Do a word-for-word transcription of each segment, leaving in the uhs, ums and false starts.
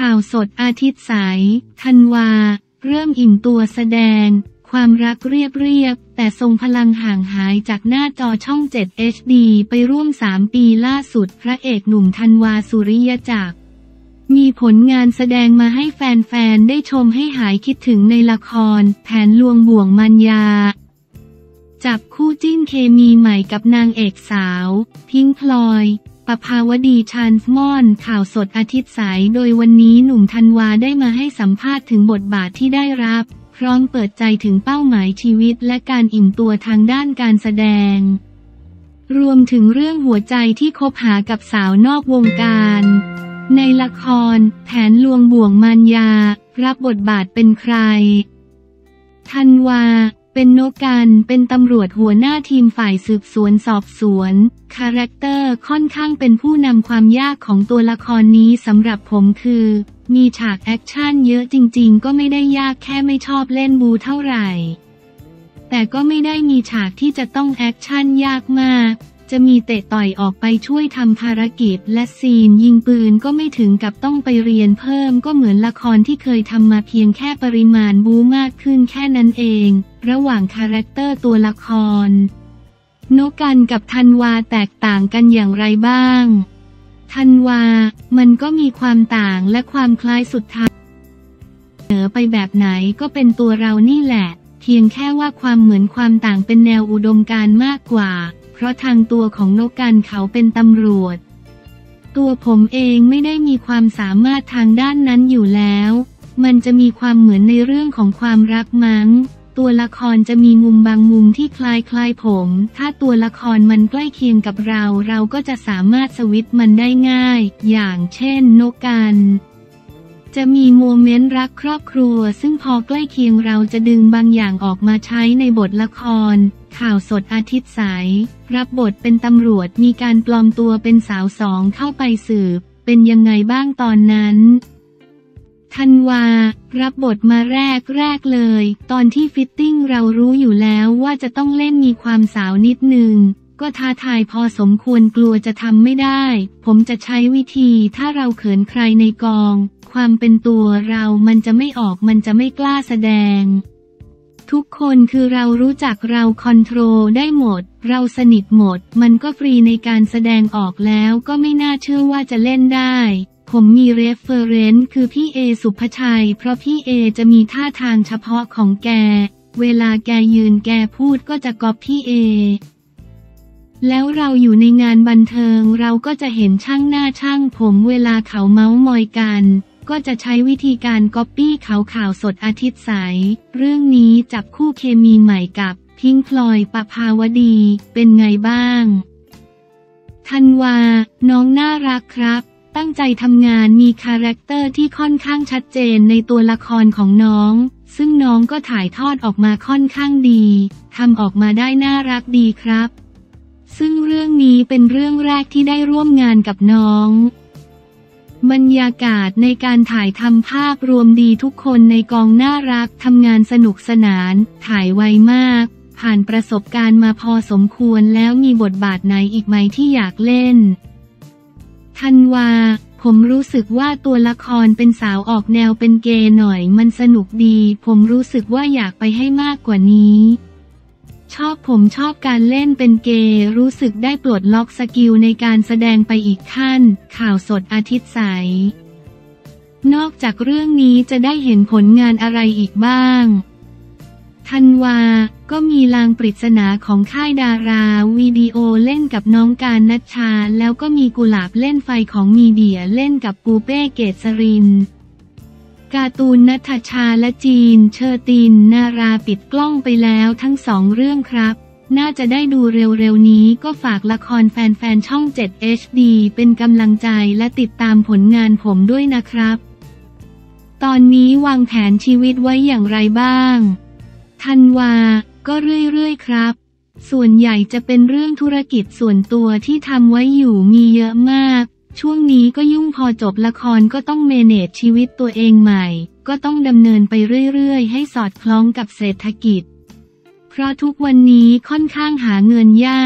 ข่าวสดอาทิตย์สายธันวาเริ่มอิ่มตัวแสดงความรักเรียบเรียบแต่ทรงพลังห่างหายจากหน้าจอช่องเจ็ด เอช ดี ไปร่วมสามปีล่าสุดพระเอกหนุ่มธันวาสุริยจักรมีผลงานแสดงมาให้แฟนๆได้ชมให้หายคิดถึงในละครแผนลวงบ่วงมารยาจับคู่จิ้นเคมีใหม่กับนางเอกสาวพิงค์พลอยประภาวดีชานส์มอนข่าวสดอาทิตย์สายโดยวันนี้หนุ่มธันวาได้มาให้สัมภาษณ์ถึงบทบาทที่ได้รับพร้อมเปิดใจถึงเป้าหมายชีวิตและการอิ่มตัวทางด้านการแสดงรวมถึงเรื่องหัวใจที่คบหากับสาวนอกวงการในละครแผนลวงบ่วงมารยารับบทบาทเป็นใครธันวาเป็นนกกันเป็นตำรวจหัวหน้าทีมฝ่ายสืบสวนสอบสวนคาแรคเตอร์ค่อนข้างเป็นผู้นำความยากของตัวละครนี้สำหรับผมคือมีฉากแอคชั่นเยอะจริงๆก็ไม่ได้ยากแค่ไม่ชอบเล่นบูเท่าไหร่แต่ก็ไม่ได้มีฉากที่จะต้องแอคชั่นยากมากจะมีเตะต่อยออกไปช่วยทำภารกิจและซีนยิงปืนก็ไม่ถึงกับต้องไปเรียนเพิ่มก็เหมือนละครที่เคยทำมาเพียงแค่ปริมาณบูมากขึ้นแค่นั้นเองระหว่างคาแรคเตอร์ตัวละครนกกันกับธันวาแตกต่างกันอย่างไรบ้างธันวามันก็มีความต่างและความคล้ายสุดท้ายเสนอไปแบบไหนก็เป็นตัวเรานี่แหละเพียงแค่ว่าความเหมือนความต่างเป็นแนวอุดมการณ์มากกว่าเพราะทางตัวของนกกันเขาเป็นตำรวจตัวผมเองไม่ได้มีความสามารถทางด้านนั้นอยู่แล้วมันจะมีความเหมือนในเรื่องของความรักมั้งตัวละครจะมีมุมบางมุมที่คล้ายคล้ายผมถ้าตัวละครมันใกล้เคียงกับเราเราก็จะสามารถสวิตช์มันได้ง่ายอย่างเช่นนกกันจะมีโมเมนต์รักครอบครัวซึ่งพอใกล้เคียงเราจะดึงบางอย่างออกมาใช้ในบทละครข่าวสดอาทิตย์สายรับบทเป็นตำรวจมีการปลอมตัวเป็นสาวสองเข้าไปสืบเป็นยังไงบ้างตอนนั้นธันวารับบทมาแรกแรกเลยตอนที่ฟิตติ้งเรารู้อยู่แล้วว่าจะต้องเล่นมีความสาวนิดนึงก็ท้าทายพอสมควรกลัวจะทำไม่ได้ผมจะใช้วิธีถ้าเราเขินใครในกองความเป็นตัวเรามันจะไม่ออกมันจะไม่กล้าแสดงทุกคนคือเรารู้จักเราคอนโทรลได้หมดเราสนิทหมดมันก็ฟรีในการแสดงออกแล้วก็ไม่น่าเชื่อว่าจะเล่นได้ผมมีเรฟเฟอเรนซ์คือพี่เอสุภชัยเพราะพี่เอจะมีท่าทางเฉพาะของแกเวลาแกยืนแกพูดก็จะก๊อปพี่เอแล้วเราอยู่ในงานบันเทิงเราก็จะเห็นช่างหน้าช่างผมเวลาเขาเม้ามอยกันก็จะใช้วิธีการก๊อปปี้เขาข่าวสดอาทิตย์ใสเรื่องนี้จับคู่เคมีใหม่กับพิงค์พลอยประภาวดีเป็นไงบ้างธันวาน้องน่ารักครับตั้งใจทำงานมีคาแรคเตอร์ที่ค่อนข้างชัดเจนในตัวละครของน้องซึ่งน้องก็ถ่ายทอดออกมาค่อนข้างดีทำออกมาได้น่ารักดีครับซึ่งเรื่องนี้เป็นเรื่องแรกที่ได้ร่วมงานกับน้องบรรยากาศในการถ่ายทำภาพรวมดีทุกคนในกองน่ารักทำงานสนุกสนานถ่ายไวมากผ่านประสบการณ์มาพอสมควรแล้วมีบทบาทไหนอีกไหมที่อยากเล่นธันวาผมรู้สึกว่าตัวละครเป็นสาวออกแนวเป็นเกย์หน่อยมันสนุกดีผมรู้สึกว่าอยากไปให้มากกว่านี้ชอบผมชอบการเล่นเป็นเกย์รู้สึกได้ปลดล็อกสกิลในการแสดงไปอีกขั้นข่าวสดอาทิตย์ใสนอกจากเรื่องนี้จะได้เห็นผลงานอะไรอีกบ้างธันวาก็มีลางปริศนาของค่ายดาราวิดีโอเล่นกับน้องการณัชชาแล้วก็มีกุหลาบเล่นไฟของมีเดียเล่นกับปูเป้เกษรินการ์ตูนณัฐชาและจีนเชอตินนาราปิดกล้องไปแล้วทั้งสองเรื่องครับน่าจะได้ดูเร็วๆนี้ก็ฝากละครแฟนๆช่องเจ็ด เอช ดี เป็นกำลังใจและติดตามผลงานผมด้วยนะครับตอนนี้วางแผนชีวิตไว้อย่างไรบ้างธันวาก็เรื่อยๆครับส่วนใหญ่จะเป็นเรื่องธุรกิจส่วนตัวที่ทำไว้อยู่มีเยอะมากช่วงนี้ก็ยุ่งพอจบละครก็ต้องเมเนจชีวิตตัวเองใหม่ก็ต้องดำเนินไปเรื่อยๆให้สอดคล้องกับเศรษฐกิจเพราะทุกวันนี้ค่อนข้างหาเงินยาก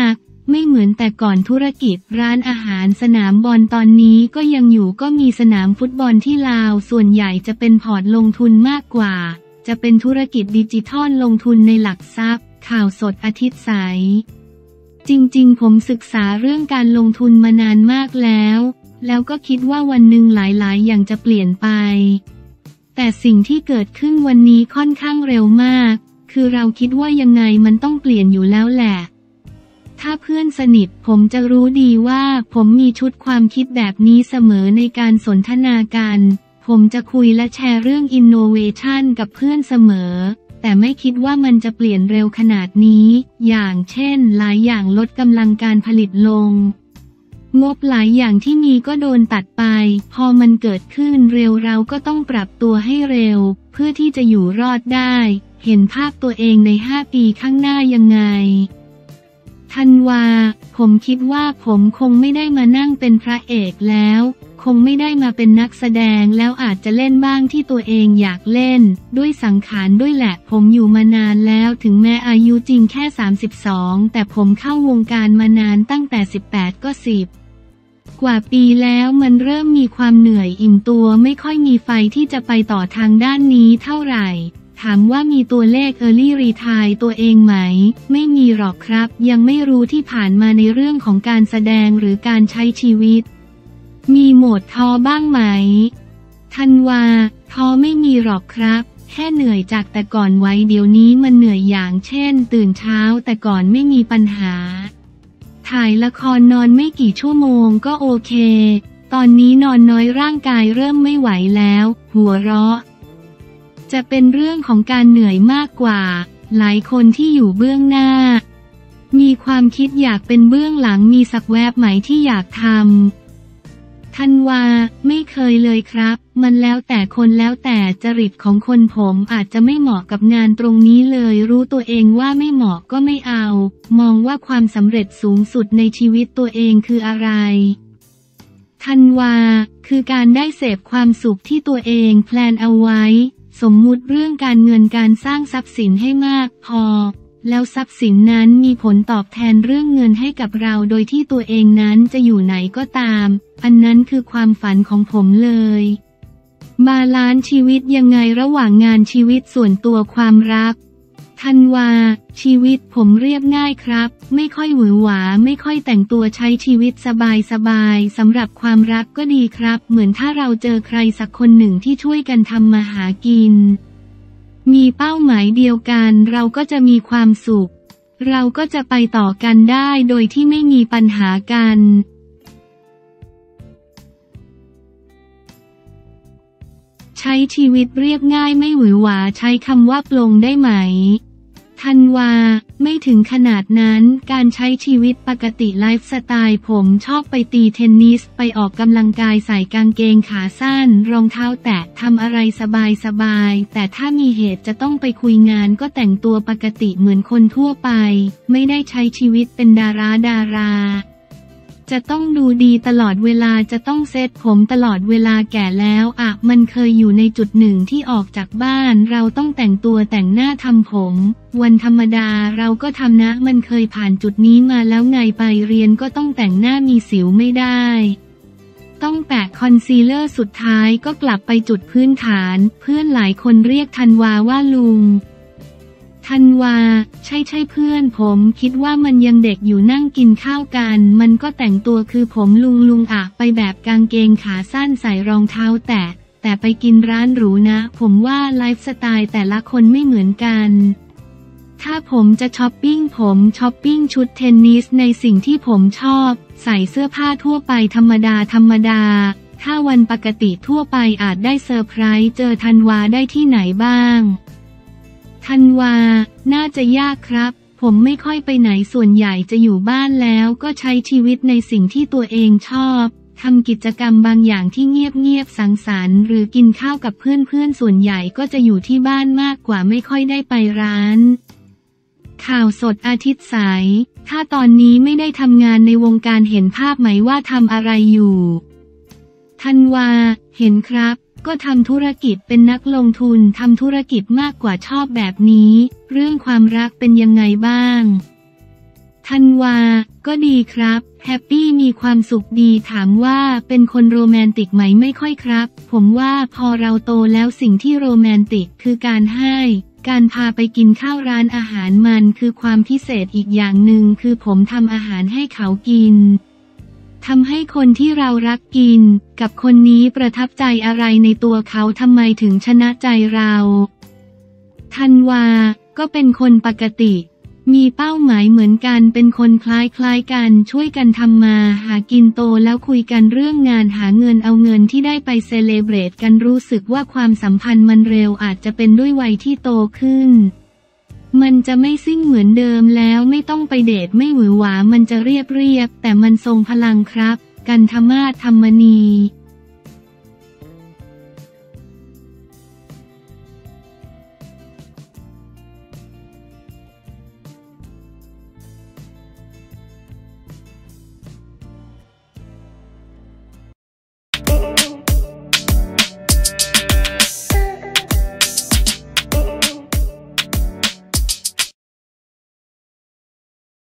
ไม่เหมือนแต่ก่อนธุรกิจร้านอาหารสนามบอลตอนนี้ก็ยังอยู่ก็มีสนามฟุตบอลที่ลาวส่วนใหญ่จะเป็นพอร์ตลงทุนมากกว่าจะเป็นธุรกิจดิจิทัลลงทุนในหลักทรัพย์ข่าวสดอาทิตย์ใสจริงๆผมศึกษาเรื่องการลงทุนมานานมากแล้วแล้วก็คิดว่าวันหนึ่งหลายๆอย่างจะเปลี่ยนไปแต่สิ่งที่เกิดขึ้นวันนี้ค่อนข้างเร็วมากคือเราคิดว่ายังไงมันต้องเปลี่ยนอยู่แล้วแหละถ้าเพื่อนสนิทผมจะรู้ดีว่าผมมีชุดความคิดแบบนี้เสมอในการสนทนากันผมจะคุยและแชร์เรื่องอินโนเวชันกับเพื่อนเสมอแต่ไม่คิดว่ามันจะเปลี่ยนเร็วขนาดนี้อย่างเช่นหลายอย่างลดกำลังการผลิตลงงบหลายอย่างที่มีก็โดนตัดไปพอมันเกิดขึ้นเร็วเราก็ต้องปรับตัวให้เร็วเพื่อที่จะอยู่รอดได้เห็นภาพตัวเองในห้าปีข้างหน้ายังไงธันวาผมคิดว่าผมคงไม่ได้มานั่งเป็นพระเอกแล้วคงไม่ได้มาเป็นนักแสดงแล้วอาจจะเล่นบ้างที่ตัวเองอยากเล่นด้วยสังขารด้วยแหละผมอยู่มานานแล้วถึงแม้อายุจริงแค่สามสิบสองแต่ผมเข้าวงการมานานตั้งแต่สิบแปดก็สิบกว่าปีแล้วมันเริ่มมีความเหนื่อยอิ่มตัวไม่ค่อยมีไฟที่จะไปต่อทางด้านนี้เท่าไหร่ถามว่ามีตัวเลข Early Retire ตัวเองไหมไม่มีหรอกครับยังไม่รู้ที่ผ่านมาในเรื่องของการแสดงหรือการใช้ชีวิตมีโหมดท้อบ้างไหมธันวาท้อไม่มีหรอกครับแค่เหนื่อยจากแต่ก่อนไว้เดี๋ยวนี้มันเหนื่อยอย่างเช่นตื่นเช้าแต่ก่อนไม่มีปัญหาถ่ายละครนอนไม่กี่ชั่วโมงก็โอเคตอนนี้นอนน้อยร่างกายเริ่มไม่ไหวแล้วหัวเราะจะเป็นเรื่องของการเหนื่อยมากกว่าหลายคนที่อยู่เบื้องหน้ามีความคิดอยากเป็นเบื้องหลังมีสักแวบไหมที่อยากทำธันวาไม่เคยเลยครับมันแล้วแต่คนแล้วแต่จริตของคนผมอาจจะไม่เหมาะกับงานตรงนี้เลยรู้ตัวเองว่าไม่เหมาะก็ไม่เอามองว่าความสำเร็จสูงสุดในชีวิตตัวเองคืออะไรธันวาคือการได้เสพความสุขที่ตัวเองแพลนเอาไว้สมมุติเรื่องการเงินการสร้างทรัพย์สินให้มากพอแล้วทรัพย์สินนั้นมีผลตอบแทนเรื่องเงินให้กับเราโดยที่ตัวเองนั้นจะอยู่ไหนก็ตามอันนั้นคือความฝันของผมเลยบาลานซ์ชีวิตยังไงระหว่างงานชีวิตส่วนตัวความรักธันวาชีวิตผมเรียบง่ายครับไม่ค่อยหวือหวาไม่ค่อยแต่งตัวใช้ชีวิตสบายสบายสำหรับความรักก็ดีครับเหมือนถ้าเราเจอใครสักคนหนึ่งที่ช่วยกันทำมาหากินมีเป้าหมายเดียวกันเราก็จะมีความสุขเราก็จะไปต่อกันได้โดยที่ไม่มีปัญหากันใช้ชีวิตเรียบง่ายไม่หวือหวาใช้คำว่าปลงได้ไหมธันวาไม่ถึงขนาดนั้นการใช้ชีวิตปกติไลฟ์สไตล์ผมชอบไปตีเทนนิสไปออกกำลังกายใส่กางเกงขาสั้นรองเท้าแตะทำอะไรสบายๆแต่ถ้ามีเหตุจะต้องไปคุยงานก็แต่งตัวปกติเหมือนคนทั่วไปไม่ได้ใช้ชีวิตเป็นดาราดาราจะต้องดูดีตลอดเวลาจะต้องเซ็ตผมตลอดเวลาแก่แล้วอ่ะมันเคยอยู่ในจุดหนึ่งที่ออกจากบ้านเราต้องแต่งตัวแต่งหน้าทำผมวันธรรมดาเราก็ทำนะมันเคยผ่านจุดนี้มาแล้วไงไปเรียนก็ต้องแต่งหน้ามีสิวไม่ได้ต้องแปะคอนซีลเลอร์สุดท้ายก็กลับไปจุดพื้นฐานเพื่อนหลายคนเรียกธันวาว่าลุงธันวาใช่ใช่เพื่อนผมคิดว่ามันยังเด็กอยู่นั่งกินข้าวกันมันก็แต่งตัวคือผมลุงลุงอะไปแบบกางเกงขาสั้นใส่รองเท้าแตะแต่ไปกินร้านหรูนะผมว่าไลฟ์สไตล์แต่ละคนไม่เหมือนกันถ้าผมจะช้อปปิ้งผมช้อปปิ้งชุดเทนนิสในสิ่งที่ผมชอบใส่เสื้อผ้าทั่วไปธรรมดาธรรมดาถ้าวันปกติทั่วไปอาจได้เซอร์ไพรส์เจอธันวาได้ที่ไหนบ้างธันวาน่าจะยากครับผมไม่ค่อยไปไหนส่วนใหญ่จะอยู่บ้านแล้วก็ใช้ชีวิตในสิ่งที่ตัวเองชอบทำกิจกรรมบางอย่างที่เงียบๆสังสรรค์หรือกินข้าวกับเพื่อนๆส่วนใหญ่ก็จะอยู่ที่บ้านมากกว่าไม่ค่อยได้ไปร้านข่าวสดอาทิตย์ใสถ้าตอนนี้ไม่ได้ทำงานในวงการเห็นภาพไหมว่าทำอะไรอยู่ธันวาเห็นครับก็ทำธุรกิจเป็นนักลงทุนทำธุรกิจมากกว่าชอบแบบนี้เรื่องความรักเป็นยังไงบ้างธันวาก็ดีครับแฮปปี้มีความสุขดีถามว่าเป็นคนโรแมนติกไหมไม่ค่อยครับผมว่าพอเราโตแล้วสิ่งที่โรแมนติกคือการให้การพาไปกินข้าวร้านอาหารมันคือความพิเศษอีกอย่างหนึ่งคือผมทำอาหารให้เขากินทำให้คนที่เรารักกินกับคนนี้ประทับใจอะไรในตัวเขาทำไมถึงชนะใจเราธันวาก็เป็นคนปกติมีเป้าหมายเหมือนกันเป็นคนคล้ายๆกันช่วยกันทำมาหากินโตแล้วคุยกันเรื่องงานหาเงินเอาเงินที่ได้ไปเซเลเบรตกันรู้สึกว่าความสัมพันธ์มันเร็วอาจจะเป็นด้วยวัยที่โตขึ้นมันจะไม่ซิ่งเหมือนเดิมแล้วไม่ต้องไปเดทไม่หวือหวามันจะเรียบเรียบแต่มันทรงพลังครับกันธมาศธรรมนี